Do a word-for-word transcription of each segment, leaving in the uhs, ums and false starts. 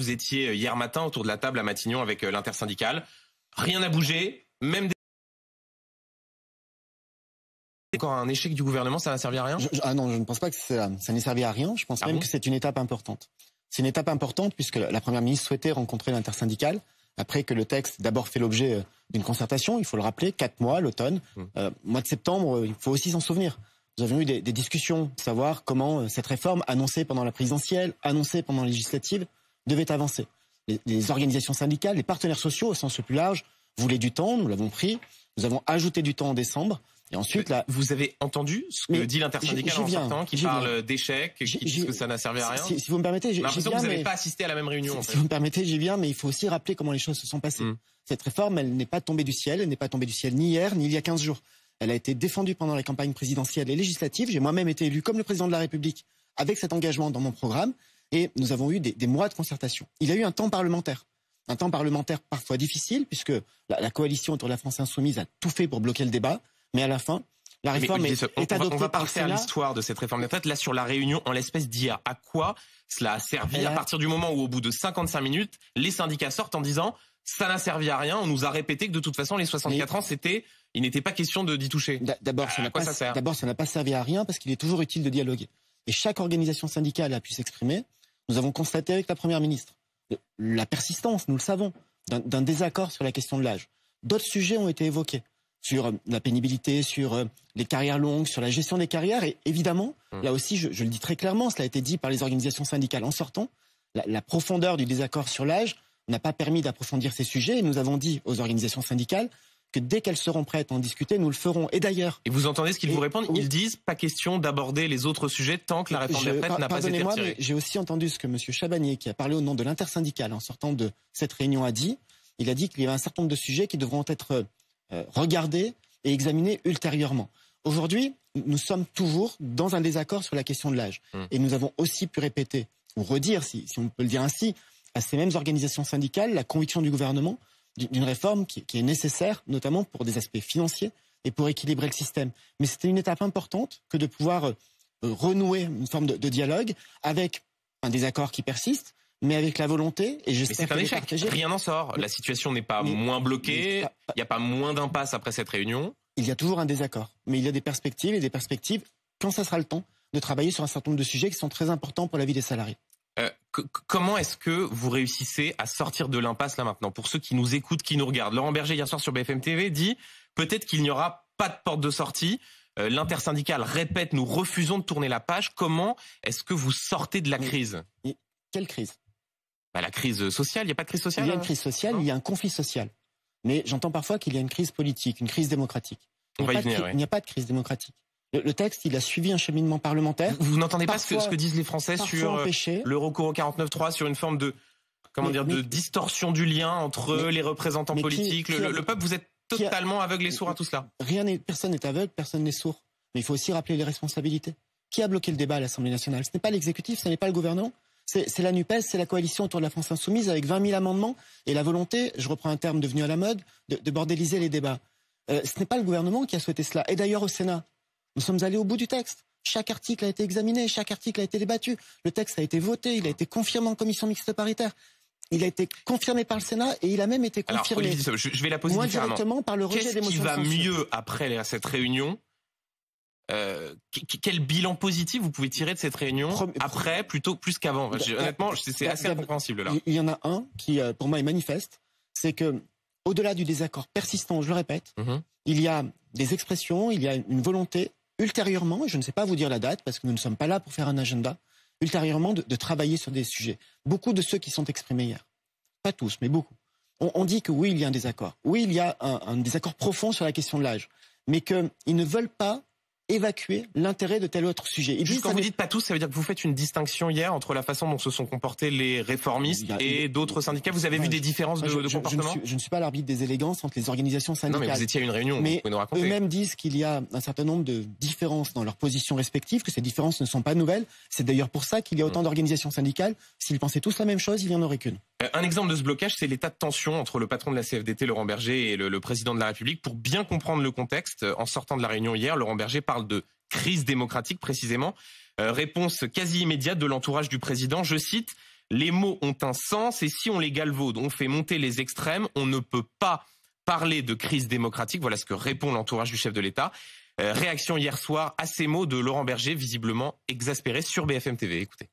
vous étiez hier matin autour de la table à Matignon avec l'intersyndicale. Rien n'a bougé, même des... Encore un échec du gouvernement, ça va servir à rien? je, je, Ah non, je ne pense pas que ça, ça n'ait servi à rien. Je pense ah même bon que c'est une étape importante. C'est une étape importante puisque la Première ministre souhaitait rencontrer l'intersyndicale après que le texte d'abord fait l'objet d'une concertation, il faut le rappeler, quatre mois, l'automne. Mmh. Euh, mois de septembre, il faut aussi s'en souvenir. Nous avions eu des, des discussions, savoir comment cette réforme, annoncée pendant la présidentielle, annoncée pendant la législative, devait avancer. Les, les organisations syndicales, les partenaires sociaux au sens le plus large, voulaient du temps, nous l'avons pris. Nous avons ajouté du temps en décembre. Et ensuite, là, vous avez entendu ce que mais dit l'intersyndicale en sortant, qui parle d'échec, qui dit que ça n'a servi à rien? Si, si vous me permettez, j'ai l'impression que vous n'avez mais... pas assisté à la même réunion. Si, en fait. si vous me permettez, j'y viens, mais il faut aussi rappeler comment les choses se sont passées. Mm. Cette réforme, elle n'est pas tombée du ciel, elle n'est pas tombée du ciel ni hier, ni il y a quinze jours. Elle a été défendue pendant la campagne présidentielle et législative. J'ai moi-même été élu comme le président de la République avec cet engagement dans mon programme. Et nous avons eu des, des mois de concertation. Il y a eu un temps parlementaire. Un temps parlementaire parfois difficile, puisque la, la coalition autour de la France Insoumise a tout fait pour bloquer le débat. Mais à la fin, la réforme est, on, est adoptée on va pas par le refaire Sénat. l'histoire de cette réforme des retraites. Là, sur la réunion, en l'espèce d'hier, à quoi cela a servi Elle à a... partir du moment où, au bout de cinquante-cinq minutes, les syndicats sortent en disant ça n'a servi à rien. On nous a répété que de toute façon, les soixante-quatre Mais... ans, c'était, il n'était pas question de d'y toucher. D'abord, ça n'a pas, ça d'abord, ça n'a pas servi à rien parce qu'il est toujours utile de dialoguer. Et chaque organisation syndicale a pu s'exprimer. Nous avons constaté avec la Première ministre la persistance, nous le savons, d'un, d'un désaccord sur la question de l'âge. D'autres sujets ont été évoqués. Sur la pénibilité, sur les carrières longues, sur la gestion des carrières. Et évidemment, mmh. là aussi, je, je le dis très clairement, cela a été dit par les organisations syndicales en sortant, la, la profondeur du désaccord sur l'âge n'a pas permis d'approfondir ces sujets. Et nous avons dit aux organisations syndicales que dès qu'elles seront prêtes à en discuter, nous le ferons. Et d'ailleurs... Et vous entendez ce qu'ils et, vous répondent? oui. Ils disent pas question d'aborder les autres sujets tant que la réforme des retraites n'a pas été retirée. Mais j'ai aussi entendu ce que M. Chabagnier, qui a parlé au nom de l'intersyndicale en sortant de cette réunion, a dit. Il a dit qu'il y avait un certain nombre de sujets qui devront être euh, regardés et examinés ultérieurement. Aujourd'hui, nous sommes toujours dans un désaccord sur la question de l'âge. Hum. Et nous avons aussi pu répéter, ou redire, si, si on peut le dire ainsi, à ces mêmes organisations syndicales, la conviction du gouvernement d'une réforme qui, qui est nécessaire, notamment pour des aspects financiers et pour équilibrer le système. Mais c'était une étape importante que de pouvoir euh, renouer une forme de, de dialogue avec un désaccord qui persiste, mais avec la volonté, et j'espère que c'est un échec. Partagé. Rien n'en sort. La situation n'est pas mais, moins bloquée. Il n'y a pas moins d'impasse après cette réunion. Il y a toujours un désaccord. Mais il y a des perspectives, et des perspectives, quand ça sera le temps, de travailler sur un certain nombre de sujets qui sont très importants pour la vie des salariés. Euh, comment est-ce que vous réussissez à sortir de l'impasse là maintenant? Pour ceux qui nous écoutent, qui nous regardent, Laurent Berger hier soir sur B F M T V dit peut-être qu'il n'y aura pas de porte de sortie. Euh, L'intersyndicale répète nous refusons de tourner la page. Comment est-ce que vous sortez de la mais, crise? mais Quelle crise? Bah, la crise sociale. Il n'y a pas de crise sociale? Il y a une crise sociale, il y a un conflit social. Mais j'entends parfois qu'il y a une crise politique, une crise démocratique. Il n'y a, venir, ouais. a pas de crise démocratique. Le, le texte, il a suivi un cheminement parlementaire. Vous, vous n'entendez pas ce que, ce que disent les Français sur empêché. le recours au quarante-neuf trois, sur une forme de, comment mais, dire, mais, de distorsion du lien entre mais, les représentants politiques, qui, le, qui a, le peuple. Vous êtes totalement a, aveugle et sourd à tout cela. Rien n'est, personne n'est aveugle, personne n'est sourd. Mais il faut aussi rappeler les responsabilités. Qui a bloqué le débat à l'Assemblée nationale? Ce n'est pas l'exécutif, ce n'est pas le gouvernement. C'est, c'est la NUPES, c'est la coalition autour de la France Insoumise avec vingt mille amendements et la volonté, je reprends un terme devenu à la mode, de, de bordéliser les débats. Euh, ce n'est pas le gouvernement qui a souhaité cela. Et d'ailleurs au Sénat, nous sommes allés au bout du texte. Chaque article a été examiné, chaque article a été débattu. Le texte a été voté, il a été confirmé en commission mixte paritaire. Il a été confirmé par le Sénat et il a même été confirmé. Alors, Olivier, je, je vais la poser moins différemment. directement par le rejet des motions de censure. Qu'est-ce qui va mieux après cette réunion? Euh, quel bilan positif vous pouvez tirer de cette réunion Premier, après, plutôt plus qu'avant? Honnêtement, c'est assez incompréhensible là. Il y en a un qui, pour moi, est manifeste, c'est que, au-delà du désaccord persistant, je le répète, mm-hmm. il y a des expressions, il y a une volonté ultérieurement, et je ne sais pas vous dire la date parce que nous ne sommes pas là pour faire un agenda, ultérieurement de, de travailler sur des sujets. Beaucoup de ceux qui sont exprimés hier, pas tous, mais beaucoup, on, on dit que oui, il y a un désaccord, oui, il y a un, un désaccord profond sur la question de l'âge, mais qu'ils ne veulent pas évacuer l'intérêt de tel autre sujet. Ils Juste quand vous dites pas tous, ça veut dire que vous faites une distinction hier entre la façon dont se sont comportés les réformistes a, et d'autres syndicats. Vous avez non, vu des différences de, je, de je, comportement? je ne, suis, je ne suis pas l'arbitre des élégances entre les organisations syndicales. Non, mais vous étiez à une réunion, mais vous pouvez nous raconter. Eux-mêmes disent qu'il y a un certain nombre de différences dans leurs positions respectives, que ces différences ne sont pas nouvelles. C'est d'ailleurs pour ça qu'il y a autant mmh. d'organisations syndicales. S'ils pensaient tous la même chose, il n'y en aurait qu'une. Euh, un exemple de ce blocage, c'est l'état de tension entre le patron de la C F D T, Laurent Berger, et le, le président de la République. Pour bien comprendre le contexte, en sortant de la réunion hier, Laurent Berger parle de crise démocratique précisément. Euh, réponse quasi immédiate de l'entourage du président. Je cite, Les mots ont un sens et si on les galvaude, on fait monter les extrêmes, on ne peut pas parler de crise démocratique. Voilà ce que répond l'entourage du chef de l'État. Euh, réaction hier soir à ces mots de Laurent Berger, visiblement exaspéré sur B F M T V. Écoutez.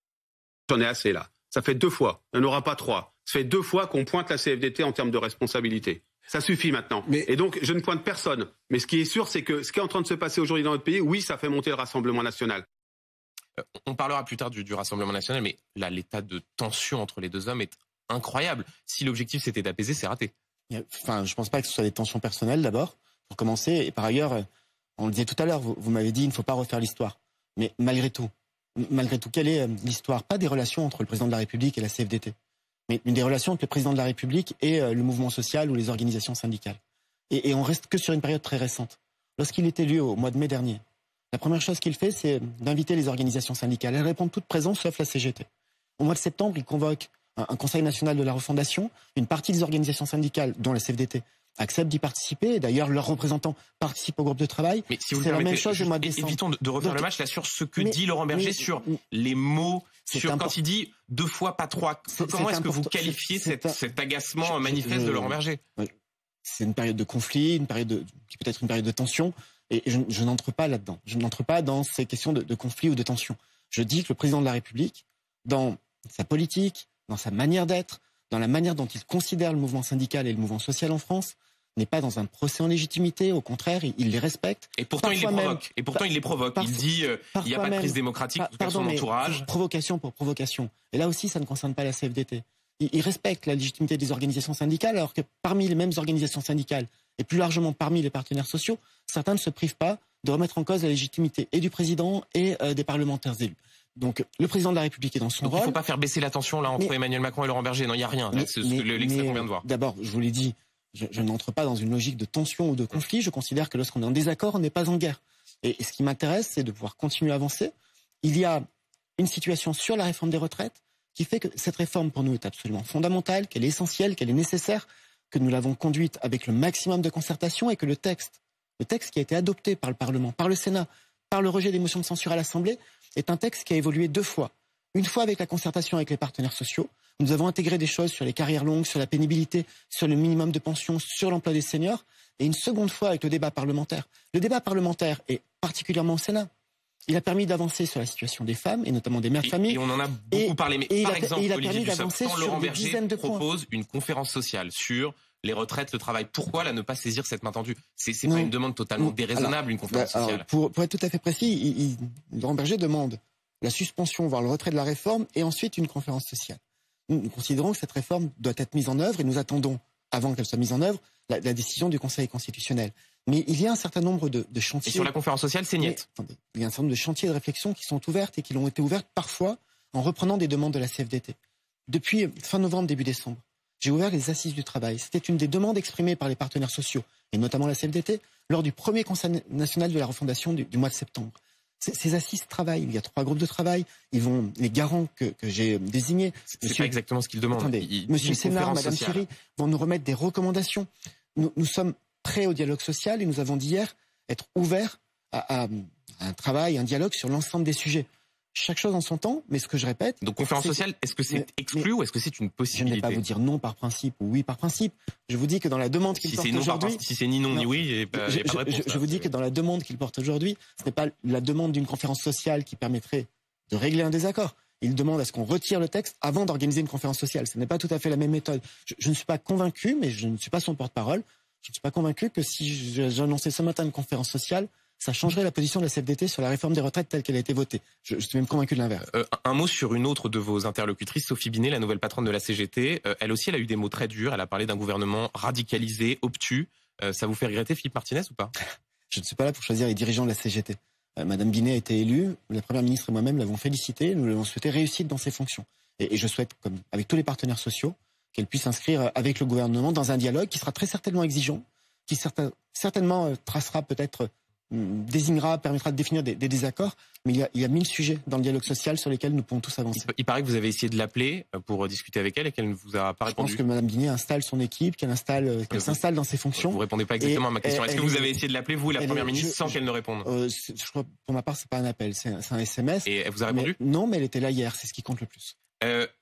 J'en ai assez là. Ça fait deux fois. Il n'y en aura pas trois. Ça fait deux fois qu'on pointe la C F D T en termes de responsabilité. Ça suffit maintenant. Mais... Et donc, je ne pointe personne. Mais ce qui est sûr, c'est que ce qui est en train de se passer aujourd'hui dans notre pays, oui, ça fait monter le Rassemblement national. Euh, on parlera plus tard du, du Rassemblement national, mais là, l'état de tension entre les deux hommes est incroyable. Si l'objectif, c'était d'apaiser, c'est raté. Enfin, je ne pense pas que ce soit des tensions personnelles, d'abord, pour commencer. Et par ailleurs, on le disait tout à l'heure, vous, vous m'avez dit, il ne faut pas refaire l'histoire. Mais malgré tout, malgré tout, quelle est l'histoire? Pas des relations entre le président de la République et la C F D T, mais une des relations entre le président de la République et euh, le mouvement social ou les organisations syndicales. Et, et on reste que sur une période très récente. Lorsqu'il est élu au mois de mai dernier, la première chose qu'il fait, c'est d'inviter les organisations syndicales. Elles répondent toutes présentes, sauf la C G T. Au mois de septembre, il convoque un, un Conseil national de la refondation. Une partie des organisations syndicales, dont la C F D T, acceptent d'y participer. Et d'ailleurs, leurs représentants participent au groupe de travail. Mais si vous c'est la même chose au mois de décembre. Évitons de, de refaire Donc, le match là sur ce que mais, dit Laurent Berger, mais, sur mais, les mots, sur quand il dit deux fois, pas trois. Comment est-ce que vous qualifiez cet, cet agacement je, manifeste je, de Laurent Berger? C'est une période de conflit, une période de, qui peut être une période de tension. Et je, je n'entre pas là-dedans. Je n'entre pas dans ces questions de, de conflit ou de tension. Je dis que le président de la République, dans sa politique, dans sa manière d'être, dans la manière dont il considère le mouvement syndical et le mouvement social en France, n'est pas dans un procès en légitimité. Au contraire, il, il les respecte. Et pourtant, parfois il les provoque. Même, et pourtant, par, il les provoque. Parfois, il dit euh, il n'y a pas de crise démocratique par, pardon, son entourage. Provocation pour provocation. Et là aussi, ça ne concerne pas la C F D T. Il, il respecte la légitimité des organisations syndicales, alors que parmi les mêmes organisations syndicales, et plus largement parmi les partenaires sociaux, certains ne se privent pas de remettre en cause la légitimité et du président et euh, des parlementaires élus. Donc le président de la République est dans son Donc, rôle. Il ne faut pas faire baisser la tension là entre mais, Emmanuel Macron et Laurent Berger. Non, il n'y a rien. C'est l'extrait qu'on vient de voir. D'abord, je vous l'ai dit, je, je n'entre pas dans une logique de tension ou de conflit. Je considère que lorsqu'on est en désaccord, on n'est pas en guerre. Et, et ce qui m'intéresse, c'est de pouvoir continuer à avancer. Il y a une situation sur la réforme des retraites qui fait que cette réforme, pour nous, est absolument fondamentale, qu'elle est essentielle, qu'elle est nécessaire, que nous l'avons conduite avec le maximum de concertation et que le texte, le texte qui a été adopté par le Parlement, par le Sénat, par le rejet des motions de censure à l'Assemblée, est un texte qui a évolué deux fois. Une fois avec la concertation avec les partenaires sociaux. Nous avons intégré des choses sur les carrières longues, sur la pénibilité, sur le minimum de pension, sur l'emploi des seniors. Et une seconde fois avec le débat parlementaire. Le débat parlementaire, et particulièrement au Sénat, il a permis d'avancer sur la situation des femmes, et notamment des mères de famille. Et on en a beaucoup et, parlé. Mais par a, exemple, il a Olivier Dussopt, quand Laurent Berger de propose points. une conférence sociale sur les retraites, le travail, pourquoi là ne pas saisir cette main tendue? C'est pas une demande totalement déraisonnable, alors, une conférence bah, sociale. Alors, pour, pour être tout à fait précis, il, il, Laurent Berger demande la suspension, voire le retrait de la réforme, et ensuite une conférence sociale. Nous, nous considérons que cette réforme doit être mise en œuvre, et nous attendons, avant qu'elle soit mise en œuvre, la, la décision du Conseil constitutionnel. Mais il y a un certain nombre de, de chantiers... Et sur la conférence sociale, c'est niet. Attendez, il y a un certain nombre de chantiers de réflexion qui sont ouvertes et qui l'ont été ouvertes parfois en reprenant des demandes de la C F D T. Depuis fin novembre, début décembre, j'ai ouvert les assises du travail. C'était une des demandes exprimées par les partenaires sociaux, et notamment la C F D T, lors du premier Conseil national de la refondation du, du mois de septembre. Ces assises travaillent. Il y a trois groupes de travail. Ils vont, les garants que, que j'ai désignés. C'est pas exactement ce qu'ils demandent. Attendez, il, Monsieur Sénard, Madame Thierry vont nous remettre des recommandations. Nous, nous sommes prêts au dialogue social et nous avons dit hier être ouverts à, à, à un travail, un dialogue sur l'ensemble des sujets. Chaque chose en son temps, mais ce que je répète... Donc conférence sociale, est-ce que c'est exclu ou est-ce que c'est une possibilité? Je ne vais pas vous dire non par principe ou oui par principe. Je vous dis que dans la demande qu'il si porte aujourd'hui... Si c'est ni non, non ni oui, il n'y a pas, je, y a pas de réponse. Je, je vous dis que dans la demande qu'il porte aujourd'hui, ce n'est pas la demande d'une conférence sociale qui permettrait de régler un désaccord. Il demande à ce qu'on retire le texte avant d'organiser une conférence sociale. Ce n'est pas tout à fait la même méthode. Je, je ne suis pas convaincu, mais je ne suis pas son porte-parole, je ne suis pas convaincu que si j'annonçais ce matin une conférence sociale, ça changerait la position de la C F D T sur la réforme des retraites telle qu'elle a été votée. Je, je suis même convaincu de l'inverse. Euh, un mot sur une autre de vos interlocutrices, Sophie Binet, la nouvelle patronne de la C G T. Euh, elle aussi, elle a eu des mots très durs. Elle a parlé d'un gouvernement radicalisé, obtus. Euh, ça vous fait regretter Philippe Martinez ou pas? Je ne suis pas là pour choisir les dirigeants de la C G T. Euh, Madame Binet a été élue. La Première ministre et moi-même l'avons félicitée. Nous l'avons souhaité réussite dans ses fonctions. Et, et je souhaite, comme avec tous les partenaires sociaux, qu'elle puisse s'inscrire avec le gouvernement dans un dialogue qui sera très certainement exigeant, qui certain, certainement euh, tracera peut-être... désignera, permettra de définir des, des désaccords, mais il y, a, il y a mille sujets dans le dialogue social sur lesquels nous pouvons tous avancer. Il, il paraît que vous avez essayé de l'appeler pour discuter avec elle et qu'elle ne vous a pas répondu. Je pense que Mme Binet installe son équipe, qu'elle installe, qu'elle s'installe dans ses fonctions. Vous répondez pas exactement et, à ma question. Est-ce que vous avez essayé de l'appeler, vous, la Première est, ministre, je, sans je, qu'elle ne réponde? euh, Je crois, pour ma part, c'est pas un appel, c'est un, un S M S. Et elle vous a répondu? mais, Non, mais elle était là hier, c'est ce qui compte le plus. Euh,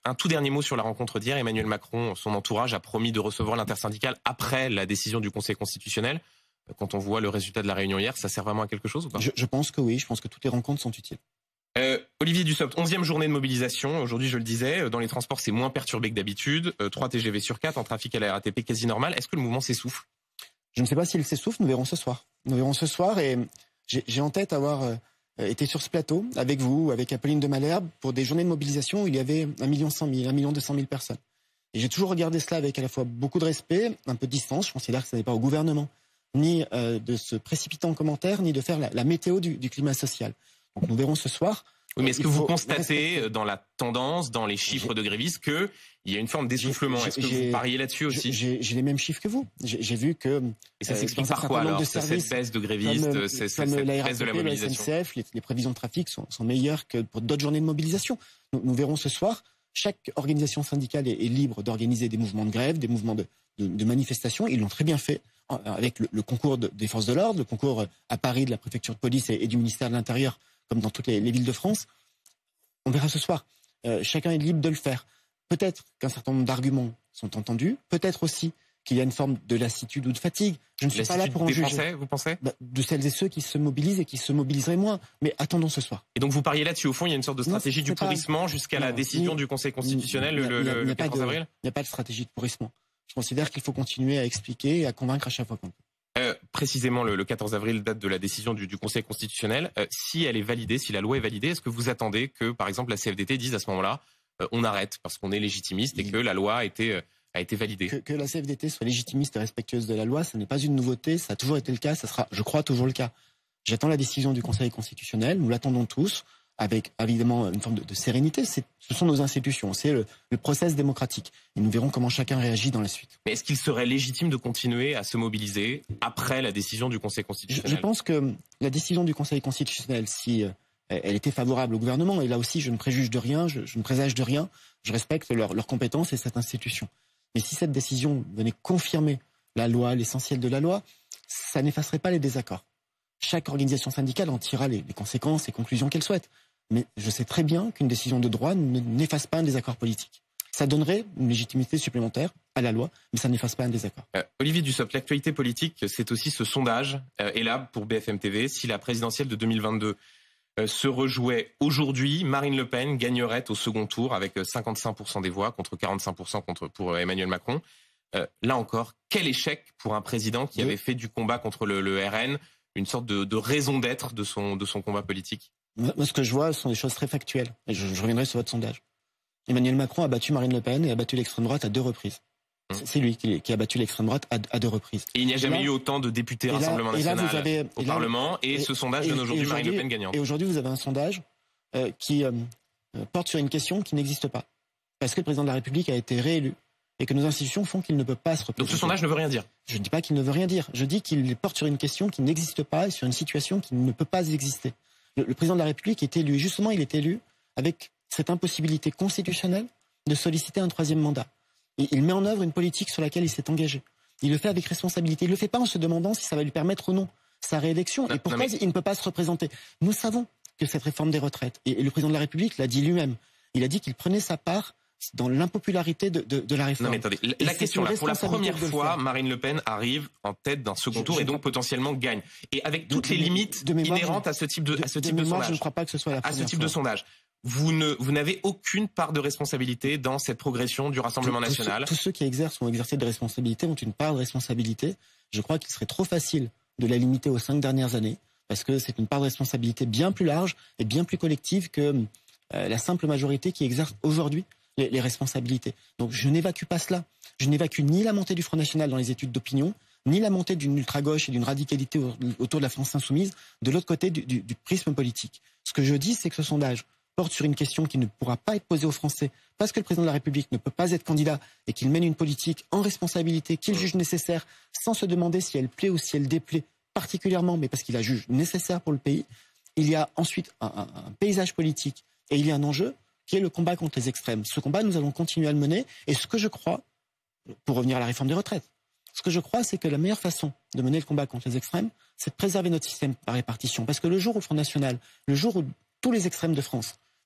un tout dernier mot sur la rencontre d'hier. Emmanuel Macron, son entourage, a promis de recevoir l'intersyndicale après la décision du Conseil constitutionnel. Quand on voit le résultat de la réunion hier, ça sert vraiment à quelque chose ou pas? je, je pense que oui, je pense que toutes les rencontres sont utiles. Euh, Olivier Dussopt, onzième journée de mobilisation. Aujourd'hui, je le disais, dans les transports, c'est moins perturbé que d'habitude. Euh, trois T G V sur quatre, en trafic à la R A T P quasi normal. Est-ce que le mouvement s'essouffle? Je ne sais pas s'il s'essouffle, nous verrons ce soir. Nous verrons ce soir et j'ai en tête avoir euh, été sur ce plateau avec vous, avec Apolline de Malherbe, pour des journées de mobilisation où il y avait un million cent mille, un million deux cent mille personnes. Et j'ai toujours regardé cela avec à la fois beaucoup de respect, un peu de distance. Je considère que ce n'est pas au gouvernement ni euh, de se précipiter en commentaire, ni de faire la, la météo du, du climat social. Donc nous verrons ce soir. Oui, mais est-ce que vous constatez dans la tendance, dans les chiffres de grévistes, qu'il y a une forme d'essoufflement? Est-ce que vous pariez là-dessus aussi? J'ai les mêmes chiffres que vous. J'ai vu que... Et ça s'explique par quoi alors, cette baisse de grévistes, cette baisse de la mobilisation? La S N C F, les, les prévisions de trafic sont, sont meilleures que pour d'autres journées de mobilisation. Nous, nous verrons ce soir. Chaque organisation syndicale est, est libre d'organiser des mouvements de grève, des mouvements de, de, de manifestation. Ils l'ont très bien fait avec le, le concours de, des forces de l'ordre, le concours à Paris de la préfecture de police et, et du ministère de l'Intérieur, comme dans toutes les, les villes de France. On verra ce soir. Euh, chacun est libre de le faire. Peut-être qu'un certain nombre d'arguments sont entendus. Peut-être aussi qu'il y a une forme de lassitude ou de fatigue. Je ne suis pas là pour en juger. Français, vous pensez? Bah, de celles et ceux qui se mobilisent et qui se mobiliseraient moins. Mais attendons ce soir. Et donc vous pariez là-dessus. Au fond, il y a une sorte de stratégie non, du pourrissement jusqu'à la décision ni, du Conseil constitutionnel ni, le, le, le quatorze avril? Il n'y a pas de stratégie de pourrissement. Je considère qu'il faut continuer à expliquer et à convaincre à chaque fois qu'on peut. Euh, précisément, le, le quatorze avril, date de la décision du, du Conseil constitutionnel. Euh, si elle est validée, si la loi est validée, est-ce que vous attendez que, par exemple, la C F D T dise à ce moment-là, euh, on arrête parce qu'on est légitimiste et que la loi a été, euh, a été validée? Que, que la C F D T soit légitimiste et respectueuse de la loi, ce n'est pas une nouveauté, ça a toujours été le cas, ça sera, je crois, toujours le cas. J'attends la décision du Conseil constitutionnel, nous l'attendons tous, avec évidemment une forme de, de sérénité. Ce sont nos institutions, c'est le, le process démocratique. Et nous verrons comment chacun réagit dans la suite. Mais est-ce qu'il serait légitime de continuer à se mobiliser après la décision du Conseil constitutionnel? je, je pense que la décision du Conseil constitutionnel, si euh, elle était favorable au gouvernement, et là aussi je ne préjuge de rien, je, je ne présage de rien, je respecte leurs leur compétences et cette institution. Mais si cette décision venait confirmer la loi, l'essentiel de la loi, ça n'effacerait pas les désaccords. Chaque organisation syndicale en tirera les, les conséquences et conclusions qu'elle souhaite. Mais je sais très bien qu'une décision de droit n'efface pas un désaccord politique. Ça donnerait une légitimité supplémentaire à la loi, mais ça n'efface pas un désaccord. Euh, Olivier Dussopt, l'actualité politique, c'est aussi ce sondage. Euh, et là, pour B F M T V, si la présidentielle de deux mille vingt-deux euh, se rejouait aujourd'hui, Marine Le Pen gagnerait au second tour avec cinquante-cinq pour cent des voix contre quarante-cinq pour cent contre, pour Emmanuel Macron. Euh, là encore, quel échec pour un président qui oui. avait fait du combat contre le, le R N une sorte de, de raison d'être de son, de son combat politique? Moi, ce que je vois, ce sont des choses très factuelles. Et je, je reviendrai sur votre sondage. Emmanuel Macron a battu Marine Le Pen et a battu l'extrême droite à deux reprises. Mmh. C'est lui qui, qui a battu l'extrême droite à, à deux reprises. Et il n'y a jamais là, eu autant de députés Rassemblement là, National là, avez, au Parlement. Et, et ce sondage et, donne aujourd'hui Marine Le Pen gagnante. Et aujourd'hui, vous avez un sondage euh, qui euh, porte sur une question qui n'existe pas. Parce que le président de la République a été réélu. Et que nos institutions font qu'il ne peut pas se représenter. Donc ce sondage ne veut rien dire? Je ne dis pas qu'il ne veut rien dire. Je dis qu'il porte sur une question qui n'existe pas et sur une situation qui ne peut pas exister. Le, le président de la République est élu. Justement, il est élu avec cette impossibilité constitutionnelle de solliciter un troisième mandat. Et il met en œuvre une politique sur laquelle il s'est engagé. Il le fait avec responsabilité. Il ne le fait pas en se demandant si ça va lui permettre ou non sa réélection. Non, et pourquoi non, mais... il ne peut pas se représenter? Nous savons que cette réforme des retraites, et, et le président de la République l'a dit lui-même, il a dit qu'il prenait sa part dans l'impopularité de, de, de la réforme. Non mais attendez, la, la question là, pour la première fois, Marine Le Pen arrive en tête d'un second je, tour je et donc potentiellement gagne. Et avec toutes de, les limites de mémoire, inhérentes à ce type de, de, à ce type de, de mémoire, sondage. Je ne crois pas que ce soit la à première ce type fois. de sondage. Vous ne, vous n'avez aucune part de responsabilité dans cette progression du Rassemblement tous, national. Tous, tous ceux qui exercent ou ont exercé de responsabilité ont une part de responsabilité. Je crois qu'il serait trop facile de la limiter aux cinq dernières années, parce que c'est une part de responsabilité bien plus large et bien plus collective que euh, la simple majorité qui exerce aujourd'hui Les, les responsabilités. Donc je n'évacue pas cela. Je n'évacue ni la montée du Front National dans les études d'opinion, ni la montée d'une ultra-gauche et d'une radicalité autour de la France insoumise de l'autre côté du, du, du prisme politique. Ce que je dis, c'est que ce sondage porte sur une question qui ne pourra pas être posée aux Français parce que le président de la République ne peut pas être candidat et qu'il mène une politique en responsabilité qu'il juge nécessaire sans se demander si elle plaît ou si elle déplaît particulièrement, mais parce qu'il la juge nécessaire pour le pays. Il y a ensuite un, un, un paysage politique et il y a un enjeu qui est le combat contre les extrêmes. Ce combat, nous allons continuer à le mener. Et ce que je crois, pour revenir à la réforme des retraites, ce que je crois, c'est que la meilleure façon de mener le combat contre les extrêmes, c'est de préserver notre système par répartition. Parce que le jour où le Front National, le jour où tous les extrêmes de France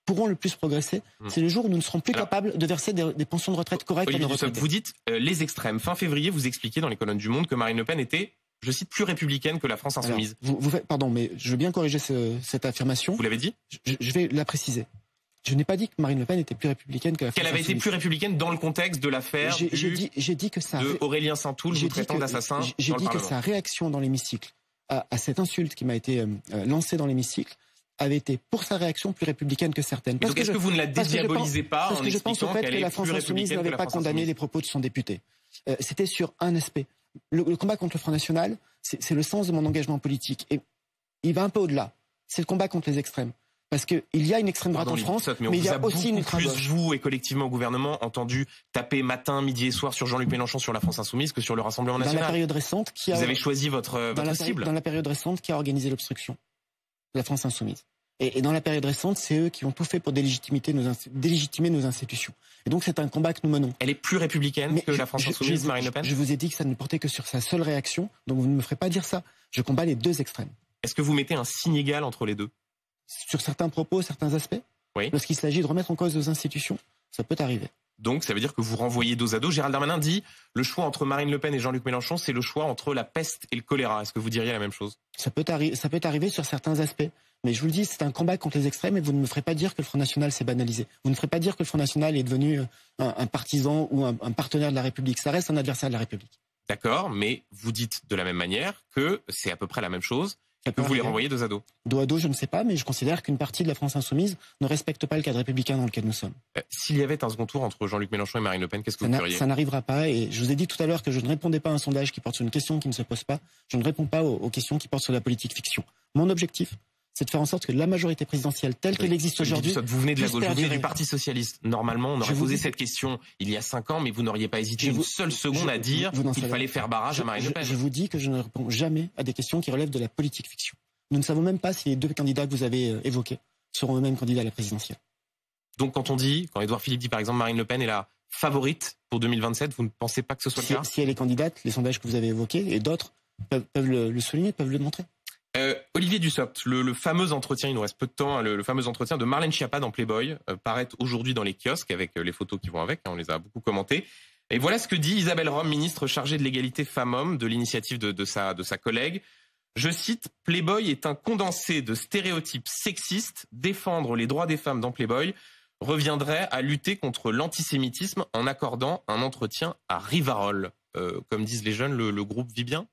pourrons le plus progresser, mmh. c'est le jour où nous ne serons plus Alors, capables de verser des, des pensions de retraite correctes à nos retraités. Vous dites euh, les extrêmes. Fin février, vous expliquez dans les colonnes du Monde que Marine Le Pen était, je cite, plus républicaine que la France insoumise. Alors, vous, vous faites, pardon, mais je veux bien corriger ce, cette affirmation. Vous l'avez dit ? je, je vais la préciser. Je n'ai pas dit que Marine Le Pen était plus républicaine que la France Qu'elle avait insoumise. été plus républicaine dans le contexte de l'affaire j'ai, j'ai dit, j'ai dit que ça, de Aurélien Saint-Toul, vous traitant d'assassin. J'ai dit que sa réaction dans l'hémicycle à, à cette insulte qui m'a été euh, lancée dans l'hémicycle avait été, pour sa réaction, plus républicaine que certaines. Parce donc est-ce que, que vous ne la dédiabolisez pas parce en que je pense au fait que la France insoumise n'avait pas condamné les propos de son député. Euh, C'était sur un aspect. Le, le combat contre le Front National, c'est le sens de mon engagement politique. Et il va un peu au-delà. C'est le combat contre les extrêmes. Parce qu'il y a une extrême droite Pardon, en France, mais, mais il y a aussi une ultra gauche. Vous et collectivement au gouvernement entendu taper matin, midi et soir sur Jean-Luc Mélenchon sur la France insoumise que sur le Rassemblement national. Dans la période récente, qui a vous avez choisi votre, votre dans la, cible. Dans la période récente, qui a organisé l'obstruction, la France insoumise. Et, et dans la période récente, c'est eux qui ont tout fait pour délégitimer nos, délégitimer nos institutions. Et donc c'est un combat que nous menons. Elle est plus républicaine mais que je, la France je, insoumise, je, Marine Le Pen. Je vous ai dit que ça ne portait que sur sa seule réaction, donc vous ne me ferez pas dire ça. Je combats les deux extrêmes. Est-ce que vous mettez un signe égal entre les deux? Sur certains propos, certains aspects, oui. Lorsqu'il s'agit de remettre en cause nos institutions, ça peut arriver. Donc ça veut dire que vous renvoyez dos à dos. Gérald Darmanin dit le choix entre Marine Le Pen et Jean-Luc Mélenchon, c'est le choix entre la peste et le choléra. Est-ce que vous diriez la même chose? Ça peut, ça peut arriver sur certains aspects. Mais je vous le dis, c'est un combat contre les extrêmes et vous ne me ferez pas dire que le Front National s'est banalisé. Vous ne ferez pas dire que le Front National est devenu un, un partisan ou un, un partenaire de la République. Ça reste un adversaire de la République. D'accord, mais vous dites de la même manière que c'est à peu près la même chose. Que vous les renvoyez dos à dos. Dos à dos, je ne sais pas, mais je considère qu'une partie de la France insoumise ne respecte pas le cadre républicain dans lequel nous sommes. Euh, S'il y avait un second tour entre Jean-Luc Mélenchon et Marine Le Pen, qu'est-ce que ça vous feriez? Ça n'arrivera pas, et je vous ai dit tout à l'heure que je ne répondais pas à un sondage qui porte sur une question qui ne se pose pas. Je ne réponds pas aux, aux questions qui portent sur la politique fiction. Mon objectif, c'est de faire en sorte que la majorité présidentielle telle oui. qu'elle existe aujourd'hui... Vous venez de la gauche, vous venez du Parti Socialiste. Normalement, on aurait posé cette question il y a cinq ans, mais vous n'auriez pas hésité vous, une seule seconde je, à dire qu'il fallait faire barrage je, à Marine je, Le Pen. Je vous dis que je ne réponds jamais à des questions qui relèvent de la politique fiction. Nous ne savons même pas si les deux candidats que vous avez euh, évoqués seront eux-mêmes candidats à la présidentielle. Donc quand on dit, quand Édouard Philippe dit par exemple Marine Le Pen est la favorite pour deux mille vingt-sept, vous ne pensez pas que ce soit si, le cas? Si elle est candidate, les sondages que vous avez évoqués et d'autres peuvent, peuvent le, le souligner, peuvent le montrer. Euh, Olivier Dussopt, le, le fameux entretien, il nous reste peu de temps, hein, le, le fameux entretien de Marlène Schiappa dans Playboy euh, paraît aujourd'hui dans les kiosques avec euh, les photos qui vont avec, hein, on les a beaucoup commentées. Et voilà ce que dit Isabelle Rome, ministre chargée de l'égalité femmes-hommes, de l'initiative de, de, sa, de sa collègue. Je cite, Playboy est un condensé de stéréotypes sexistes. Défendre les droits des femmes dans Playboy reviendrait à lutter contre l'antisémitisme en accordant un entretien à Rivarol. Euh, comme disent les jeunes, le, le groupe vit bien?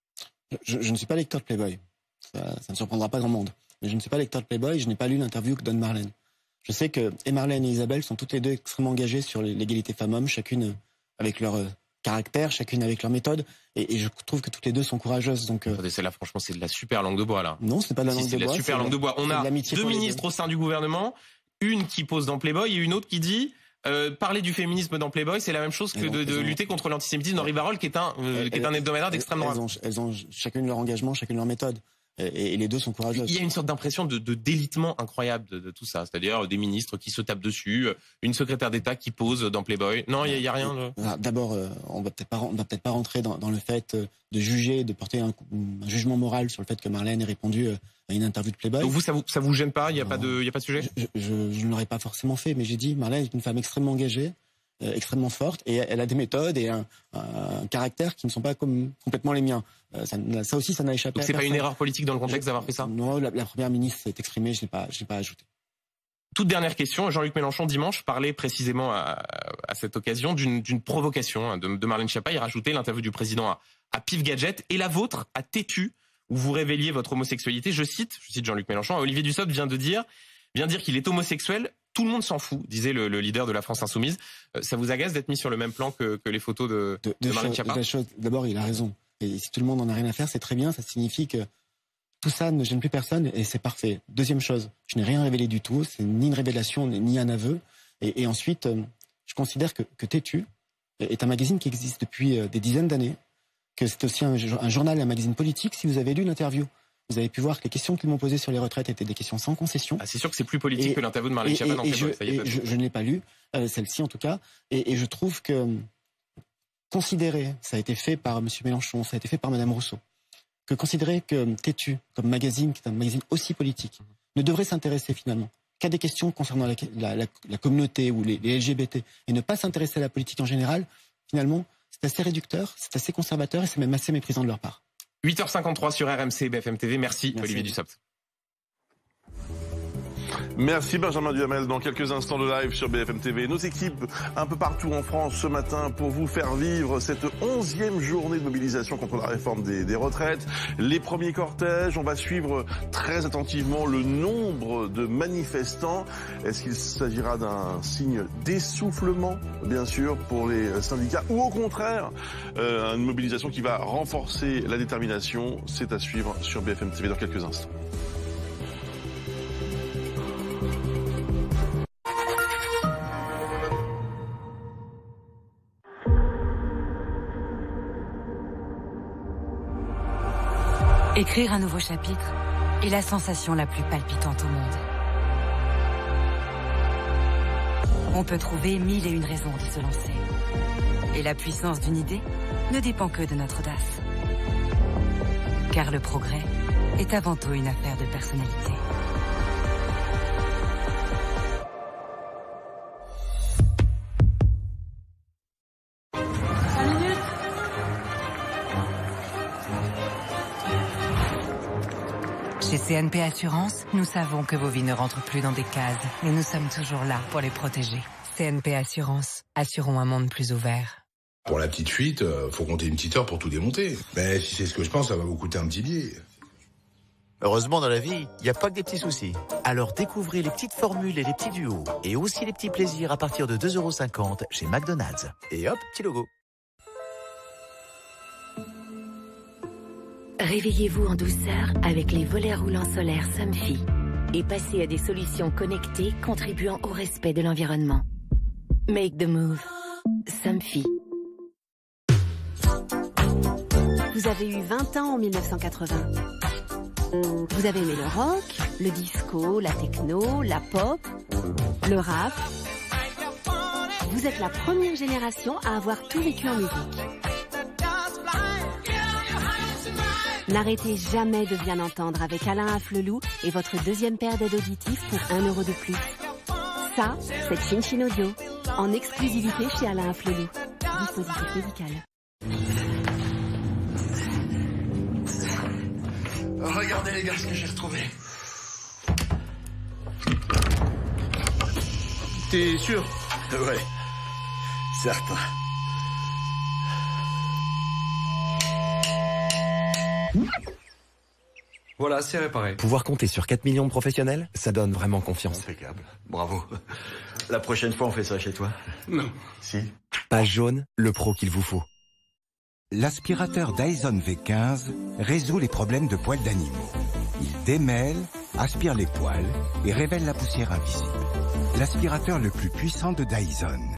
je, je ne suis pas lecteur de Playboy. Ça, ça ne surprendra pas grand monde. Mais je ne suis pas lecteur de Playboy, je n'ai pas lu l'interview que donne Marlène. Je sais que et Marlène et Isabelle sont toutes les deux extrêmement engagées sur l'égalité femmes-hommes, chacune avec leur... Euh, caractère, chacune avec leur méthode, et, et je trouve que toutes les deux sont courageuses. Donc, euh... c'est là, franchement, c'est de la super langue de bois là. Non, ce n'est pas de la si, langue de, de bois. C'est de la super langue de bois. On a deux ministres au sein du gouvernement, une qui pose dans Playboy et une autre qui dit euh, parler du féminisme dans Playboy, c'est la même chose que non, de, de ont... lutter contre l'antisémitisme dans Rivarol, qui est un euh, elles, qui est un hebdomadaire d'extrême droite. Elles ont, elles ont chacune leur engagement, chacune leur méthode. Et, et les deux sont courageuses. Il y a une sorte d'impression de, de délitement incroyable de, de tout ça. C'est-à-dire des ministres qui se tapent dessus, une secrétaire d'État qui pose dans Playboy. Non, il n'y a, a rien. De... D'abord, euh, on va peut-être pas, on va peut-être pas rentrer dans, dans le fait de juger, de porter un, un jugement moral sur le fait que Marlène ait répondu à une interview de Playboy. Donc vous, ça vous, ça vous gêne pas? Il n'y a, a pas de, il y a pas de sujet? Je, je, je, je ne l'aurais pas forcément fait, mais j'ai dit, Marlène est une femme extrêmement engagée, euh, extrêmement forte, et elle a des méthodes et un, un caractère qui ne sont pas comme, complètement les miens. Ça, ça aussi, ça n'a échappé. Donc c'est pas une erreur politique dans le contexte d'avoir fait ça? Non, la, la première ministre s'est exprimée, je n'ai pas, je n'ai pas ajouté. Toute dernière question, Jean-Luc Mélenchon dimanche parlait précisément à, à cette occasion d'une provocation de, de Marlène Schiappa. Il rajoutait l'interview du président à, à Pif Gadget et la vôtre à Têtu, où vous révéliez votre homosexualité. Je cite, je cite Jean-Luc Mélenchon, Olivier Dussopt vient de dire, vient dire qu'il est homosexuel. Tout le monde s'en fout, disait le, le leader de la France Insoumise. Euh, ça vous agace d'être mis sur le même plan que, que les photos de, de, de, de Marlène Schiappa? D'abord, il a raison. Et si tout le monde en a rien à faire, c'est très bien. Ça signifie que tout ça ne gêne plus personne et c'est parfait. Deuxième chose, je n'ai rien révélé du tout. C'est ni une révélation ni un aveu. Et, et ensuite, euh, je considère que, que Têtu est un magazine qui existe depuis euh, des dizaines d'années, que c'est aussi un, un journal, un magazine politique. Si vous avez lu l'interview, vous avez pu voir que les questions qu'ils m'ont posées sur les retraites étaient des questions sans concession. Ah, c'est sûr que c'est plus politique et, que l'interview de Marlène Schiappa dans Playboy. Je, et je, je ne l'ai pas lu, euh, celle-ci en tout cas. Et, et je trouve que considérer, ça a été fait par M. Mélenchon, ça a été fait par Mme Rousseau, que considérer que Têtu, comme magazine, qui est un magazine aussi politique, ne devrait s'intéresser finalement qu'à des questions concernant la, la, la, la communauté ou les, les L G B T et ne pas s'intéresser à la politique en général, finalement, c'est assez réducteur, c'est assez conservateur et c'est même assez méprisant de leur part. huit heures cinquante-trois sur R M C, B F M T V. Merci, Merci. Olivier Dussopt. Merci Benjamin Duhamel. Dans quelques instants de live sur B F M T V. Nos équipes un peu partout en France ce matin pour vous faire vivre cette onzième journée de mobilisation contre la réforme des, des retraites. Les premiers cortèges, on va suivre très attentivement le nombre de manifestants. Est-ce qu'il s'agira d'un signe d'essoufflement, bien sûr, pour les syndicats ou au contraire, euh, une mobilisation qui va renforcer la détermination? C'est à suivre sur B F M T V dans quelques instants. Écrire un nouveau chapitre est la sensation la plus palpitante au monde. On peut trouver mille et une raisons de se lancer. Et la puissance d'une idée ne dépend que de notre audace. Car le progrès est avant tout une affaire de personnalité. Chez C N P Assurance, nous savons que vos vies ne rentrent plus dans des cases, mais nous sommes toujours là pour les protéger. C N P Assurance, assurons un monde plus ouvert. Pour la petite fuite, euh, faut compter une petite heure pour tout démonter. Mais si c'est ce que je pense, ça va vous coûter un petit billet. Heureusement, dans la vie, il n'y a pas que des petits soucis. Alors découvrez les petites formules et les petits duos. Et aussi les petits plaisirs à partir de deux euros cinquante chez McDonald's. Et hop, petit logo. Réveillez-vous en douceur avec les volets roulants solaires Somfy et passez à des solutions connectées contribuant au respect de l'environnement. Make the move. Somfy. Vous avez eu vingt ans en mille neuf cent quatre-vingts. Vous avez aimé le rock, le disco, la techno, la pop, le rap. Vous êtes la première génération à avoir tout vécu en musique. N'arrêtez jamais de bien entendre avec Alain Afflelou et votre deuxième paire d'aides auditives pour un euro de plus. Ça, c'est Chin Chin Audio, en exclusivité chez Alain Afflelou. Dispositif médical. Regardez les gars ce que j'ai retrouvé. T'es sûr? Ouais, certain. Voilà, c'est réparé. Pouvoir compter sur quatre millions de professionnels, ça donne vraiment confiance. Impeccable. Bravo. La prochaine fois, on fait ça chez toi? Non. Si. Page jaune, le pro qu'il vous faut. L'aspirateur Dyson V quinze résout les problèmes de poils d'animaux. Il démêle, aspire les poils et révèle la poussière invisible. L'aspirateur le plus puissant de Dyson.